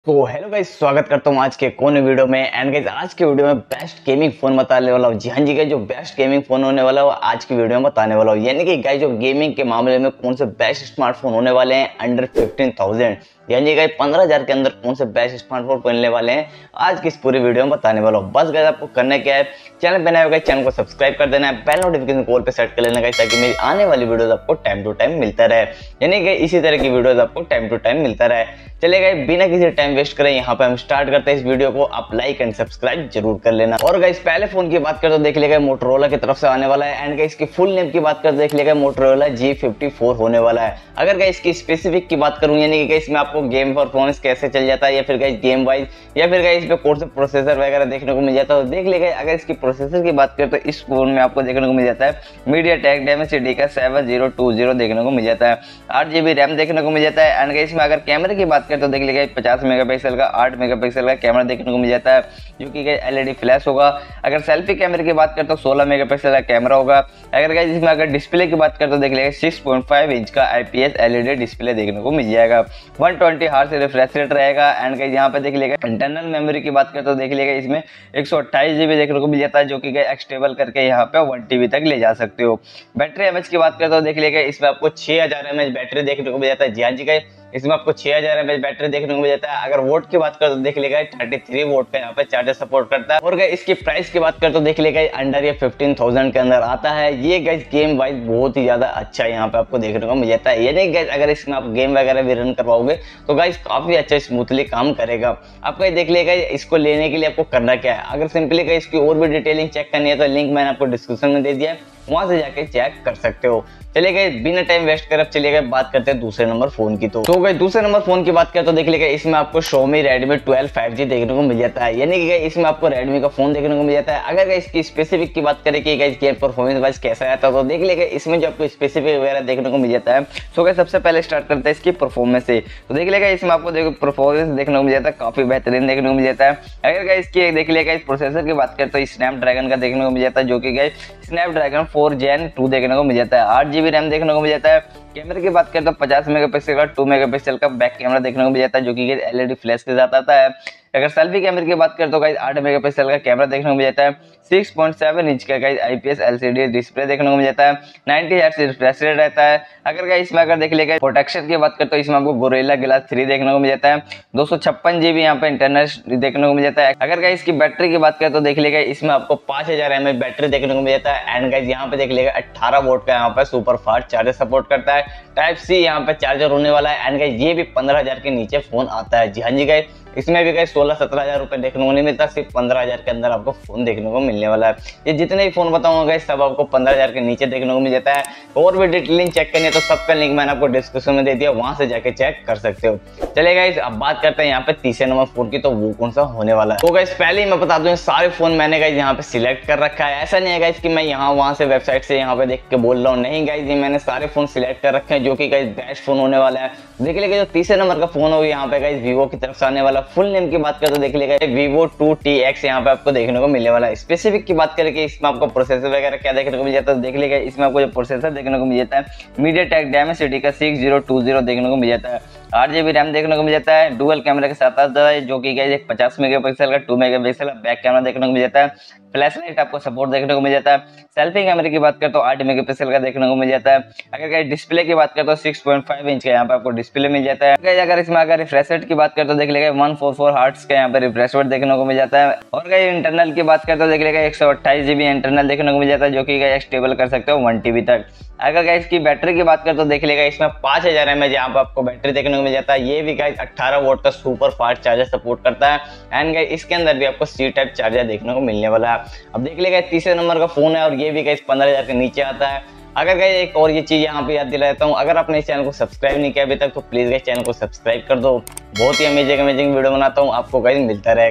तो hello guys, स्वागत करता हूँ आज के कोने वीडियो में। एंड गाइस, आज के वीडियो में बेस्ट गेमिंग फोन बताने वाला हूँ। जी हाँ जी गाइस, जो बेस्ट गेमिंग फोन होने वाला है वो आज की वीडियो में बताने वाला हूँ। यानी कि गाइस, जो गेमिंग के मामले में कौन से बेस्ट स्मार्टफोन होने वाले हैं अंडर 15,000, यानी गाइस 15,000 के अंदर कौन से बेस्ट स्मार्टफोन मिलने वाले हैं, आज की इस पूरी वीडियो में बताने वाला हूँ। बस गाइस, आपको करना क्या है, चैनल पे नए हो गए चैनल को सब्सक्राइब कर देना है, बेल नोटिफिकेशन कॉल पे सेट कर लेना गाइस, ताकि मेरी आने वाली वीडियोस आपको टाइम टू टाइम मिलता रहे। यानी कि इसी तरह की वीडियोस आपको टाइम टू टाइम मिलता रहे। चलिए गाइस, बिना किसी टाइम वेस्ट करें यहाँ पे हम स्टार्ट करते हैं इस वीडियो को। आप लाइक एंड सब्सक्राइब जरूर कर लेना। और गाइस, पहले फोन की बात करते तो देख लिया मोटरोला की तरफ से आने वाला है। एंड गाइस, इसकी फुल नेम की बात करते देख लिया मोटरोला G54 होने वाला है। अगर गाइस इसकी स्पेसिफिक की बात करूं, यानी कि गाइस इसमें आपको गेम परफॉर्मेंस कैसे चल जाता है, या फिर गाइस गेम वाइज, या फिर गाइस इसमें कौन सा प्रोसेसर वगैरह देखने को मिल जाता है, तो देख लिया। अगर इसकी प्रोसेसर की बात करें तो इस फोन में आपको देखने को मिल जाता है MediaTek Dimensity का 7020 देखने को मिल जाता है। 8GB रैम देखने को मिल जाता है। एंड गाइस, इसमें अगर कैमरे की बात करें तो देख लिया 50 मेगापिक्सल का 8 मेगापिक्सल का कैमरा देखने को मिल जाता है, जो कि LED फ्लैश होगा। अगर सेल्फी कैमरे की बात करें तो 16 मेगापिक्सल का कैमरा होगा। अगर गाइस इसमें अगर डिस्प्ले की बात करें तो देख लिया 6.5 इंच का IPS LED डिस्प्ले देखने को मिल जाएगा। 120 हर्ट्ज रिफ्रेश रेट रहेगा। एंड गाइस यहाँ पे देख लिया इंटरनल मेमोरी की बात करें तो देख लिया इसमें 128GB देखने को मिल जाता है, जो कि एक्सटेबल करके यहाँ पे 1 TB तक ले जा सकते हो। बैटरी एमएच की बात करें तो देख लिया इसमें आपको 6000 mAh बैटरी देखने को मिल जाता है। जी हाँ जी गाइस, इसमें आपको 6000 mAh बैटरी देखने को मिल जाता है। अगर वोट की बात करें तो देख लेगा 33 वोट का यहाँ पे चार्जर सपोर्ट करता है। और गाइस इसकी प्राइस की बात करें तो देख लेगा अंडर ये 15,000 के अंदर आता है। ये गाइस गेम वाइज बहुत ही ज्यादा अच्छा यहाँ पे आपको देखने को मिल जाता है। यानी गाइस अगर इसमें आप गेम वगैरह भी रन करवाओगे तो गाइस काफी अच्छा स्मूथली काम करेगा। आपको देख लेगा इसको लेने के लिए आपको करना क्या है। अगर सिंपली गाइस इसकी और भी डिटेलिंग चेक करनी है तो लिंक मैंने आपको डिस्क्रिप्शन में दे दिया है, वहां से जाके चेक कर सकते हो। चलिए गाइस, बिना टाइम वेस्ट कर अब चलिए गाइस बात करते हैं दूसरे नंबर फोन की। तो गाइस दूसरे नंबर फोन की बात करें तो देख लिया इसमें आपको Xiaomi Redmi 12 5G देखने को मिल जाता है। यानी कि गाइस इसमें आपको Redmi का फोन देखने को मिल जाता है। अगर गाइस इसकी स्पेसिफिक की बात करें कि गाइस गेम परफॉर्मेंस वाइज कैसा आता है तो देख लिया इसमें जो आपको स्पेसिफिक वगैरह देखने को मिल जाता है। तो गाइस सबसे पहले स्टार्ट करते हैं इसकी परफॉर्मेंस से। तो देख लिया इसमें आपको देखो परफॉर्मेंस देखने को मिल जाता है, काफी बेहतरीन देखने को मिल जाता है। अगर गाइस इसकी देख लिया इस प्रोसेसर की बात करें तो स्नैपड्रैगन का देखने को मिल जाता है, जो कि गाइस स्नैपड्रैगन 4 Gen 2 देखने को मिल जाता है। 8GB रैम देखने को मिल जाता है। कैमरे की बात करें तो 50 मेगापिक्सल का 2 मेगापिक्सल का बैक कैमरा देखने को मिल जाता है, जो कि LED फ्लैश के साथ आता है। अगर सेल्फी कैमरे की बात करें तो गाइस 8 मेगापिक्सल का कैमरा देखने को मिल जाता है। 6.7 इंच का गाइस IPS LCD डिस्प्ले देखने को मिल जाता है। 90 हर्ट्ज रिफ्रेश रेट रहता है। अगर गाइस इसमें अगर देख लिया प्रोटेक्शन की बात करें तो इसमें आपको गोरिल्ला ग्लास 3 देखने को मिल जाता है। 256GB यहाँ पे इंटरनल देखने को मिल जाता है। अगर गाइस इसकी बैटरी की बात करें तो देख लिया इसमें आपको 5000 mAh बैटरी देखने को मिल जाता है। एंड गाइस यहाँ पे देख लिया 18 वोट का यहाँ पे सुपर फास्ट चार्जर सपोर्ट करता है। टाइप C यहाँ पे चार्जर होने वाला है। एंड गाइस ये भी 15,000 के नीचे फोन आता है। जी हाँ जी गाइस, इसमें भी गाइस 16-17 हजार रुपए देखने को नहीं मिलता, सिर्फ 15,000 के अंदर आपको फोन देखने को मिलने वाला है। ये जितने भी फोन बताऊंगा गाइस सब आपको 15,000 के नीचे देखने को मिल जाता है। और भी डिटेलिंग चेक करनी है तो सबका लिंक मैंने आपको डिस्क्रिप्शन में दे दिया, वहां से जाके चेक कर सकते हो। चलिए गाइस, अब बात करते हैं यहाँ पे तीसरे नंबर फोन की, तो वो कौन सा होने वाला है। तो गाइस पहले ही मैं बता दूं, सारे फोन मैंने गाइस यहाँ पे सिलेक्ट कर रखा है। ऐसा नहीं है गाइस कि मैं यहाँ वहां से वेबसाइट से यहाँ पे देख के बोल रहा हूँ, नहीं गाइस, ये मैंने सारे फोन सिलेक्ट कर रखे हैं जो कि गाइस बेस्ट फोन होने वाला है। देख लीजिए जो तीसरे नंबर का फोन हो यहाँ पे गाइस वीवो की तरफ से आने वाला। फुल नेम की बात करें तो देख लीजिएगा Vivo 2TX यहाँ पे आपको देखने को मिलने वाला है। स्पेसिफिक की बात करें कि इसमें आपको प्रोसेसर वगैरह क्या देखने को मिल जाता है, देख लीजिएगा इसमें आपको जो प्रोसेसर देखने को मिल जाता है MediaTek Dimensity का 6020 देखने को मिल जाता है। 8GB रैम देखने को मिल जाता है। डुअल कैमरा के साथ आता है, जो कि गाइस 50 मेगापिक्सल का 2 मेगापिक्सल का बैक कैमरा देखने को मिल जाता है। फ्लैश लाइट आपको सपोर्ट देखने को मिल जाता है। सेल्फी कैमरे की बात करें तो 8 मेगापिक्सल का देखने को मिल जाता है। अगर गाइस डिस्प्ले की बात करें तो 6.5 इंच का यहाँ पे आपको डिस्प्ले मिल जाता है। गाइस अगर इसमें अगर रिफ्रेश रेट की बात करें तो देख लेगा 144 हर्ट्ज का यहाँ पे रिफ्रेश रेट देखने को मिल जाता है। और गाइस इंटरनल की बात करें तो देख लेगा 128GB इंटरनल देखने को मिल जाता है, जो कि गाइस स्टेबल कर सकते हो 1 TB तक। अगर गाइस इसकी बैटरी की बात करें तो देख लेगा इसमें 5000 mAh यहाँ पे आपको बैटरी देखने को मिल जाता है। ये भी गाइस 18 वोट का सुपर फास्ट चार्जर सपोर्ट करता है। एंड गाइस इसके अंदर भी आपको C टाइप चार्जर देखने को मिलने वाला है। अब देख लेगा तीसरे नंबर का फोन है और ये भी गाइस 15,000 के नीचे आता है। अगर गाइस एक और ये चीज यहाँ पे याद दिलाता हूँ, अगर आपने इस चैनल को सब्सक्राइब नहीं किया अभी तक तो प्लीज गाइस चैनल को सब्सक्राइब कर दो। बहुत ही अमेजिंग वीडियो बनाता हूँ, आपको गाइस मिलता रहेगा।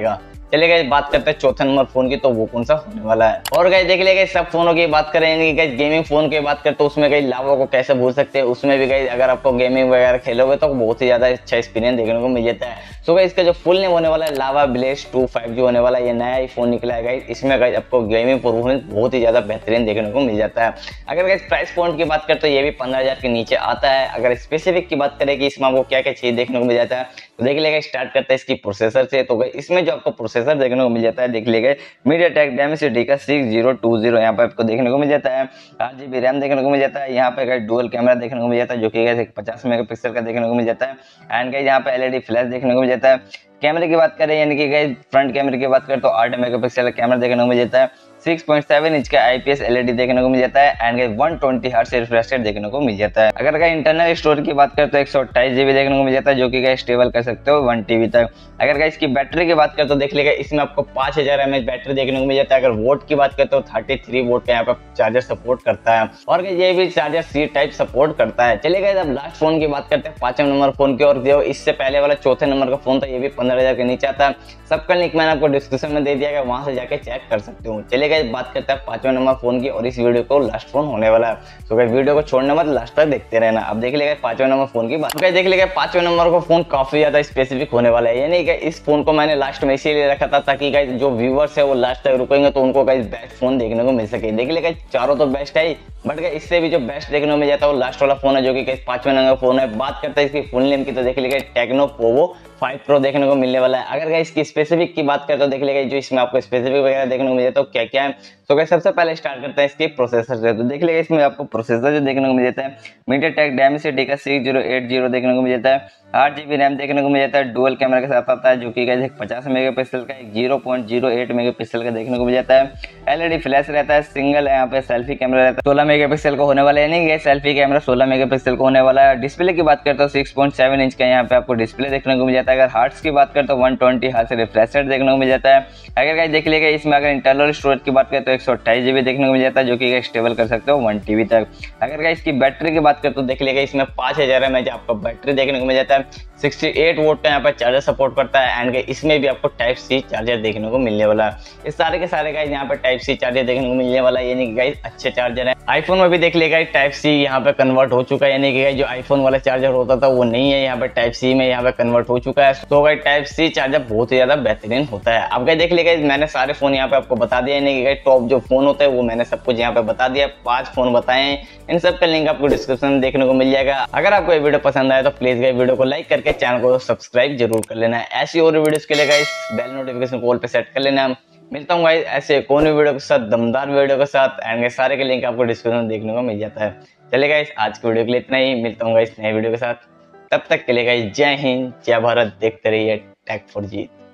चलिए गाइस बात करते हैं चौथे नंबर फोन की, तो वो कौन सा होने वाला है। और गाइस देख लिया सब फोनों की बात करें, गाइस गेमिंग फोन की बात करते तो उसमें गाइस लावा को कैसे भूल सकते हैं। उसमें भी गाइस अगर आपको गेमिंग वगैरह खेलोगे तो बहुत ही ज्यादा अच्छा एक्सपीरियंस देखने को मिल जाता है। सो गाइस इसका जो फुल नेम होने वाला है लावा ब्लेज 2 5G होने वाला है। ये नया ही फोन निकला है गाइस। इसमें गाइस आपको गेमिंग परफॉर्मेंस बहुत ही ज्यादा बेहतरीन देखने को मिल जाता है। अगर गाइस प्राइस पॉइंट की बात करें तो ये भी 15,000 के नीचे आता है। अगर स्पेसिफिक की बात करें कि इसमें आपको क्या क्या चीज देखने को मिल जाता है, तो देख लेगा स्टार्ट करते हैं इसकी प्रोसेसर से। तो गाइस इसमें जो आपको प्रोसेसर देखने को मिल जाता है, देख लेगा मीडियाटेक डायमेंसिटी का 6020 यहाँ पे आपको देखने को मिल जाता है। 8GB रैम देखने को मिल जाता है। यहाँ पे गाइस डुअल कैमरा देखने को मिल जाता है, जो कि गाइस 50 मेगापिक्सल का देखने को मिल जाता है। एंड गाइस यहाँ पे एलईडी फ्लैश देखने को मिल जाता है। कैमरे की बात करें यानी कि गाइस फ्रंट कैमरे की बात करें तो 8 मेगापिक्सल का कैमरा देखने को मिल जाता है। 6.7 इंच का आईपीएस एलईडी देखने को मिल जाता है। And guys 120 hertz refresh rate देखने को मिल जाता है। अगर गाइस इंटरनल स्टोरेज की बात करें तो 128GB देखने को मिल जाता है, जो कि गाइस स्टेबल कर सकते हो 1 TB तक। अगर गाइस इसकी बैटरी की बात करें तो देख लेगा इसमें आपको 5000 mAh बैटरी देखने को मिल जाता है। अगर वोट की बात करें तो 33 वोट का यहाँ पे चार्जर सपोर्ट करता है, और ये भी चार्जर सी टाइप सपोर्ट करता है। चलिए गाइस अब लास्ट फोन की बात करते हैं 5वें नंबर फोन की, और जो इससे पहले वाला चौथे नंबर का फोन था ये भी 15,000 के नीचे आता है। सबका लिंक मैंने आपको डिस्क्रिप्शन में दे दिया है, वहां से जाके चेक कर सकते हो। चलिए गाइस बात करते हैं 5वें नंबर फोन की, और इस वीडियो को लास्ट फोन होने वाला है। तो गाइस वीडियो को छोड़ने मत, लास्ट तक देखते रहना। अब देख लेगा 5वें नंबर फोन की बात। गाइस देख लेगा 5वें नंबर का फोन काफी ज्यादा स्पेसिफिक होने वाला है। यानी कि इस फोन को मैंने लास्ट में इसीलिए रखा था ताकि गाइस जो व्यूअर्स है वो लास्ट तक रुकेंगे तो उनको गाइस बेस्ट फोन देखने को मिल सके। देख लेगा चारों तो बेस्ट है, बट इससे भी जो बेस्ट देखने को मिल जाता है वो लास्ट वाला फोन है, जो कि 5वें नंबर फोन है। बात करते हैं इसकी फुल नेम की, तो देख लेगा टेक्नो पोवो 5 Pro देखने को मिलने वाला है। अगर गाइस इसकी स्पेसिफिक की बात करें तो देख लेगा जो इसमें आपको स्पेसिफिक वगैरह देखने को मिल जाता है तो क्या क्या है। तो गाइस सबसे पहले स्टार्ट करते हैं इसके प्रोसेसर से। तो देख लेगा इसमें आपको प्रोसेसर जो देखने को मिल जाता है मीडियाटेक डायमेंसिटी का 6080 देखने को मिल जाता है। 8GB रैम देखने को मिल जाता है। डुअल कैमरा के साथ आता है, जो कि गाइस 50 मेगापिक्सल का 0.08 मेगापिक्सल का देखने को मिल जाता है। एलईडी फ्लैश रहता है, सिंगल यहाँ पे सेल्फी कैमरा रहता है 16 मेगापिक्सल का होने वाला है। यानी सेल्फी कैमरा 16 मेगापिक्सल का होने वाला है। डिस्प्ले की बात करते हो 6.7 इंच का यहाँ पे आपको डिस्प्ले देखने को मिल जाता है। अगर हार्ट्स की बात करें तो 120 हर्ट्ज रिफ्रेश रेट देखने को मिल जाता है। अगर गाइस देख लेगा इसमें अगर इंटरनल स्टोरेज की बात करें तो 128GB देखने को मिल जाता है, जो कि स्टेबल कर सकते हो 1 TB तक। अगर गाइस इसकी बैटरी की बात करें तो देख लेगा इसमें 5000 mAh आपको बैटरी देखने को मिल जाता है। 68 वोट का यहाँ पर चार्जर सपोर्ट करता है। एंड इसमें भी आपको टाइप सी चार्जर देखने को मिलने वाला है। इस सारे के सारे गाइस यहाँ पर टाइप सी चार्जर देखने को मिलने वाला है, यानी कि गाइस अच्छे चार्जर है। आईफोन में भी देख लेगा टाइप सी यहाँ पे कन्वर्ट हो चुका है, यानी कि जो आईफोन वाला चार्जर होता था वो नहीं है, यहाँ पे टाइप सी में यहाँ पे कन्वर्ट हो चुका है। तो गाइस टाइप सी चार्जर बहुत ही ज्यादा बेहतरीन होता है। अब गाइस देख लेगा मैंने सारे फोन यहाँ पे आपको बता दिया, यानी कि टॉप जो फोन होता है वो मैंने सब कुछ यहाँ पे बता दिया। 5 फोन बताए हैं, इन सब का लिंक आपको डिस्क्रिप्शन में देखने को मिल जाएगा। अगर आपको ये वीडियो पसंद आए तो प्लीज गाइस वीडियो को लाइक करके चैनल को सब्सक्राइब जरूर कर लेना है। ऐसी और वीडियोस के लिए गाइस बेल नोटिफिकेशन कॉल पे सेट कर लेना। मिलता हूँ गाइस ऐसे कौन वीडियो के साथ, दमदार वीडियो के साथ। एंड सारे के लिंक आपको डिस्क्रिप्शन में देखने को मिल जाता है। चलिए गाइस आज की वीडियो के लिए इतना ही। मिलता हूँ गाइस नए वीडियो के साथ, तब तक के लिए गाइस जय हिंद जय भारत। देखते रहिए टेक फॉर जीत।